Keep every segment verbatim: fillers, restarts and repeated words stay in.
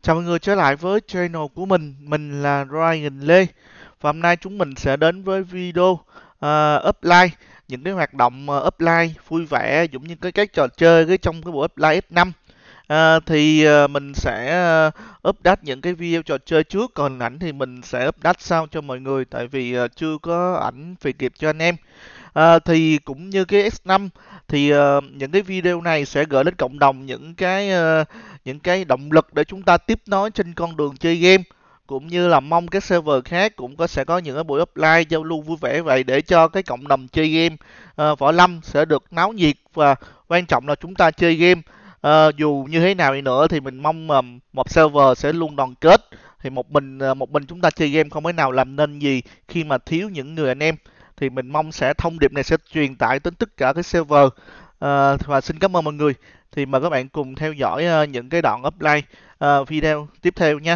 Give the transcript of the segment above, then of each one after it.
Chào mọi người trở lại với channel của mình, mình là Ryan Lê. Và hôm nay chúng mình sẽ đến với video uh, upline, những cái hoạt động uh, upline vui vẻ giống như cái các trò chơi cái trong cái bộ upline ép năm. Uh, thì uh, mình sẽ uh, update những cái video trò chơi trước, còn ảnh thì mình sẽ update sau cho mọi người, tại vì uh, chưa có ảnh về kịp cho anh em. À, thì cũng như cái ét năm thì uh, những cái video này sẽ gửi đến cộng đồng những cái uh, những cái động lực để chúng ta tiếp nối trên con đường chơi game, cũng như là mong cái server khác cũng có sẽ có những cái buổi offline giao lưu vui vẻ vậy, để cho cái cộng đồng chơi game uh, võ lâm sẽ được náo nhiệt. Và quan trọng là chúng ta chơi game uh, dù như thế nào đi nữa thì mình mong uh, một server sẽ luôn đoàn kết. Thì một mình uh, một mình chúng ta chơi game không thể nào làm nên gì khi mà thiếu những người anh em. Thì mình mong sẽ thông điệp này sẽ truyền tải đến tất cả cái server. À, và xin cảm ơn mọi người. Thì mời các bạn cùng theo dõi uh, những cái đoạn upline uh, video tiếp theo nha.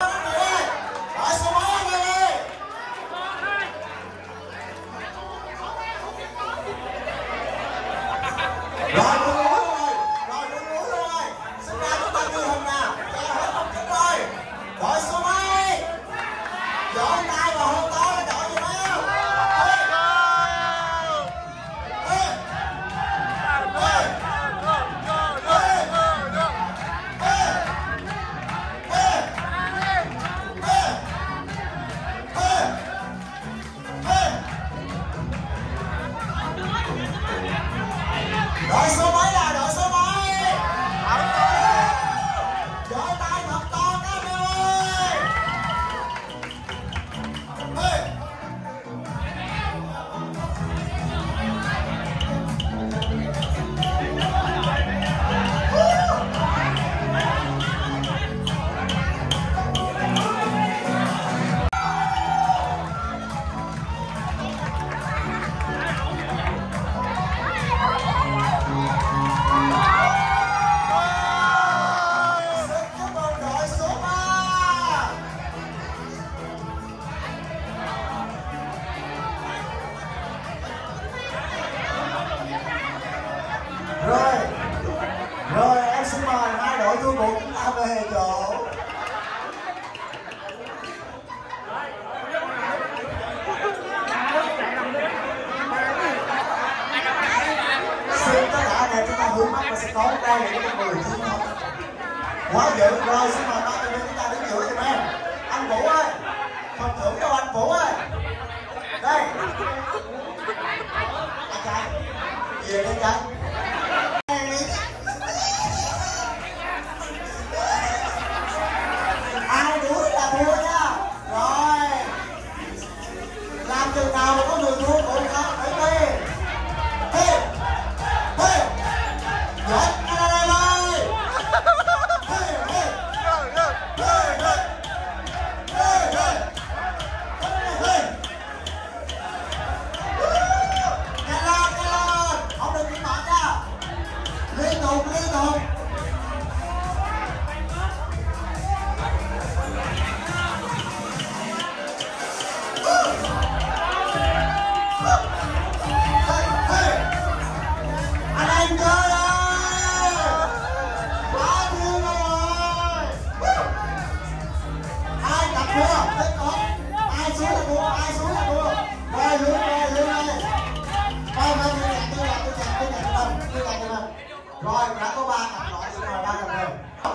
Đội số mấy là đội số mấy? Vỗ tay thật to các em ơi! Hey! Rồi, rồi em xin mời hai đội thua cuộc chúng ta về chỗ. Xin tất cả anh em chúng ta hướng mắt và sẽ có đây là những người chiến thắng quá dữ. Rồi xin mời ba thành viên chúng ta đứng giữa giùm em. Anh Vũ ơi, phần thưởng đâu anh Vũ ơi. Đây. Anh trai, về đây trai. Ai đuối là thua nha. Rồi, làm chừng nào mà có người thua cũng không phải đi. Hey, hey, giỏi anh ở đây ơi. Hey, hey, hey, hey, hey, hey, hey. Nhanh lên, nhanh lên, không được bị mệt nha. Liên tục, liên tục. Anh em chơi ơi! Bao nhiêu rồi? Ai tập thua? Tiếp tục. Ai xuống là thua, ai xuống là thua. Rồi, hướng rồi, hướng rồi. Thôi, thôi, tôi nhặt, tôi nhặt, tôi nhặt, tôi nhặt cho mình, tôi nhặt cho mình. Rồi, đã có ba cặp loại, xin mời ba cặp rồi.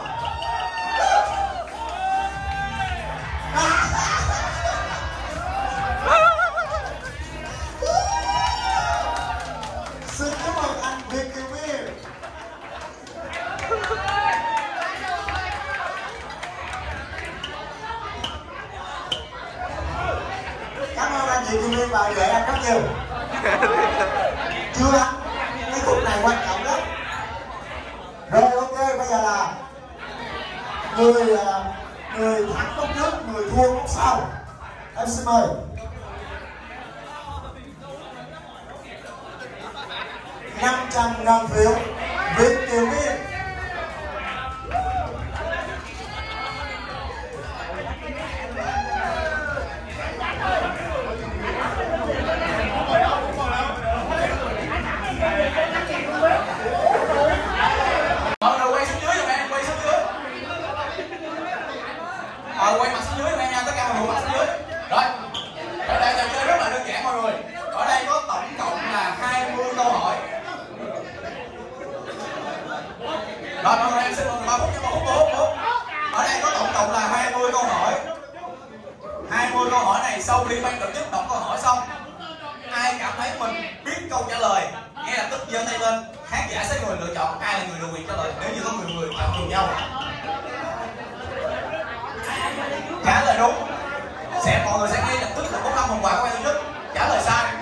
Xin cảm ơn anh Việt Kiều Viên. Cảm ơn anh Việt Kiều Viên và gửi anh rất nhiều. Chưa anh, cái khúc này quan trọng lắm. Rồi ok, bây giờ là người người thắng bốc trước, người thua bốc sau. Em xin mời. năm trăm ngàn phiếu Việt Kiều Viên. Ờ, quay mặt xuống dưới em nha, tất cả mọi người mặt xuống dưới. Rồi, ở đây trò chơi rất là đơn giản mọi người. Ở đây có tổng cộng là hai mươi câu hỏi. Rồi mọi người, em xin mọi người ba phút cho ba phút, bốn phút. Ở đây có tổng cộng là hai mươi câu hỏi. hai mươi câu hỏi này sau khi ban tổ chức đọc câu hỏi xong, ai cảm thấy mình biết câu trả lời ngay lập tức giơ tay lên, khán giả sẽ người lựa chọn ai là người được quyền trả lời nếu như có người người chọn cùng nhau. Trả lời đúng sẽ mọi người sẽ ngay lập tức được bốn năm phần quà của ban tổ chức. Trả lời sai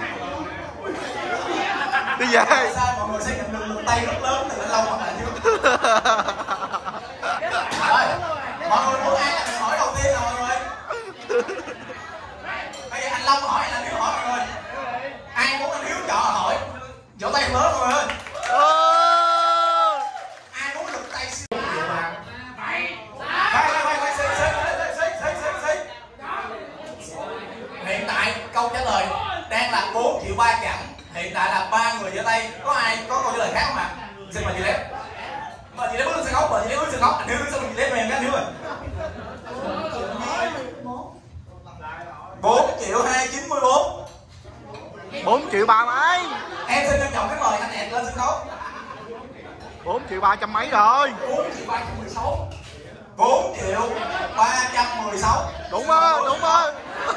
đi về sai mọi người sẽ nhận được lực tay rất lớn từ anh Long hoặc là Hiếu. Rồi mọi người muốn ai là người hỏi đầu tiên nào mọi người? Bây giờ anh Long hỏi hay là Hiếu hỏi mọi người? Ai muốn anh Hiếu chọn hỏi vỗ tay lớn mọi người ơi. Ai muốn lực tay siêu nhiều mà quay quay quay quay xí xí xí xí xí. Hiện tại câu trả lời đang là bốn triệu ba chẵn. Hiện tại là ba người giơ tay. Có ai có câu trả lời khác không ạ? Xin mời chị Lép. Mời chị Lép bước lên sân khấu, mời chị Lép bước lên sân khấu. Anh Hiếu sao mình chị Lép mềm cái anh Hiếu ơi. bốn triệu hai trăm chín mươi bốn. bốn triệu ba mấy. Em xin trân trọng cái mời anh Ẹt lên sân khấu. bốn triệu ba trăm mấy rồi. bốn triệu ba trăm mười sáu. bốn triệu ba trăm mười sáu. Đúng rồi, đúng rồi.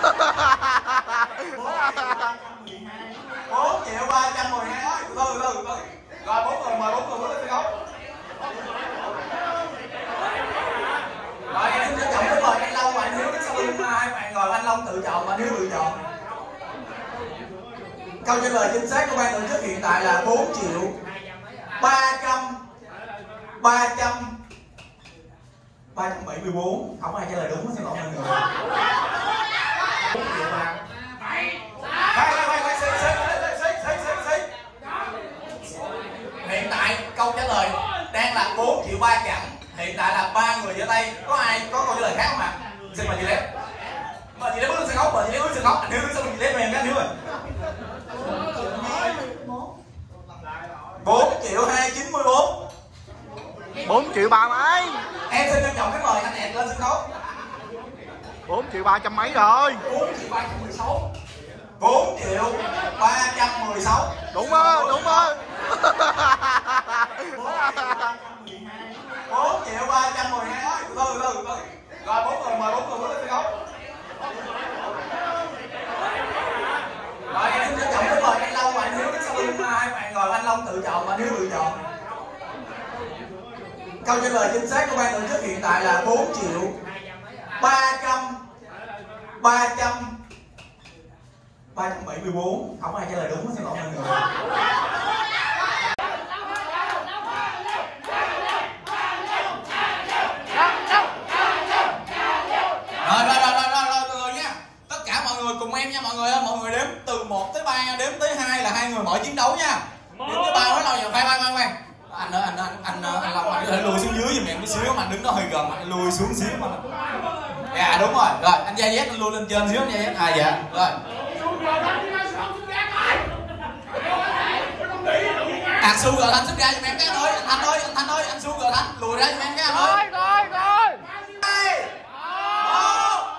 bốn triệu ba trăm mười hai. Ôi, từ từ từ từ. Rồi bốn người mời bốn người bước lên sân khấu. Rồi em xin trân trọng cái mời anh Long và anh Hiếu đến sau lưng hai bạn, rồi anh Long tự chọn và anh Hiếu tự chọn. Câu trả lời chính xác của ban tổ chức hiện tại là bốn triệu ba trăm ba trăm ba trăm bảy mươi bốn. Không ai trả lời đúng, xin lỗi mọi người. bốn triệu ba. Quay quay quay quay xí xí xí xí xí xí. Hiện tại câu trả lời đang là bốn triệu ba chẵn. Hiện tại là ba người giơ tay. Có ai có câu trả lời khác không ạ? Xin mời chị Lép. Mời chị Lép bước lên sân khấu, mời chị Lép bước lên sân khấu. Anh Hiếu sao mình chị Lép mềm cái anh Hiếu ơi. bốn triệu hai trăm chín mươi bốn. bốn triệu ba mấy. Em xin trân trọng cái mời anh Ẹt lên sân khấu. bốn triệu ba trăm mấy rồi. bốn triệu ba trăm mười sáu. bốn triệu ba trăm mười sáu. Đúng rồi, đúng rồi. bốn triệu ba trăm mười hai. Ôi, từ từ từ từ. Rồi bốn người mời bốn người bước lên sân khấu. Rồi em xin trân trọng cái mời anh Long và anh Hiếu đến sau lưng hai bạn, rồi anh Long tự chọn và anh Hiếu tự chọn. Câu trả lời chính xác của ban tổ chức hiện tại là bốn triệu ba trăm ba trăm ba trăm bảy mươi bốn. Không ai trả lời đúng, xin lỗi mọi người. Rồi rồi rồi rồi rồi mọi người nha. Tất cả mọi người cùng em nha mọi người ơi, mọi người đếm từ một tới ba nha, đếm tới hai là hai người mỗi chiến đấu nha. Đếm tới ba mới lâu giờ. Khoan khoan khoan khoan. Anh ơi anh anh anh anh, anh Long anh có thể lùi xuống dưới giùm em một xíu mà đứng đó hơi gần, anh lùi xuống xíu mà. Dạ đúng rồi. Rồi anh Gia Z anh lùi lên trên xíu anh Gia Z. À dạ. Rồi. Anh Su Gờ Thanh xuất ra giùm em cái anh ơi, anh Thanh ơi, anh Thanh ơi, anh Su Gờ Thanh lùi ra giùm em cái anh ơi. Rồi rồi rồi. hai một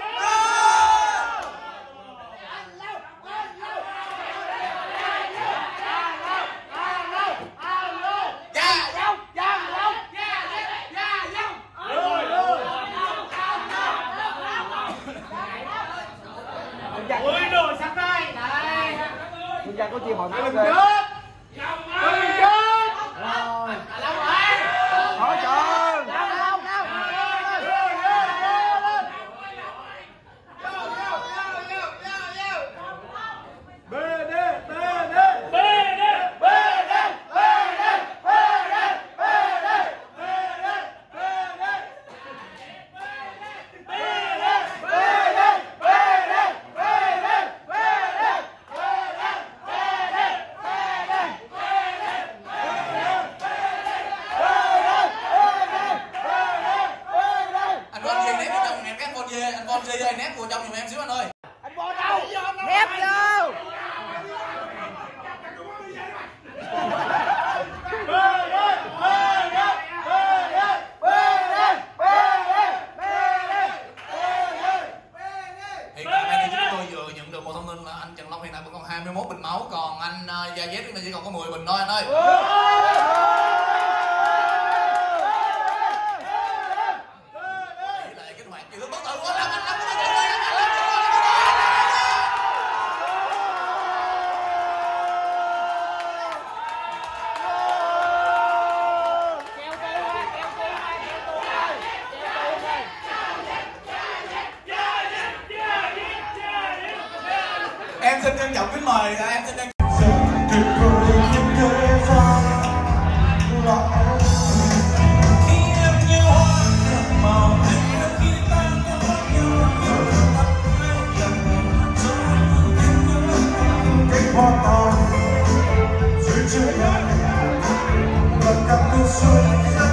ui đồ sắp đây đây Bây giờ có chia hỏi trước rồi. Hỏi trời. nép vô trong giùm em xíu anh ơi. Anh vô đâu? Nép vô. sáu, còn anh uh, Gia Dét thì chỉ còn có mười bình thôi anh ơi. Tỷ lệ kích hoạt chưa bất tử quá lắm anh. Em xin trân trọng kính mời, em xin trân Hãy subscribe cho kênh Ghiền Mì Gõ để không bỏ lỡ những video hấp dẫn.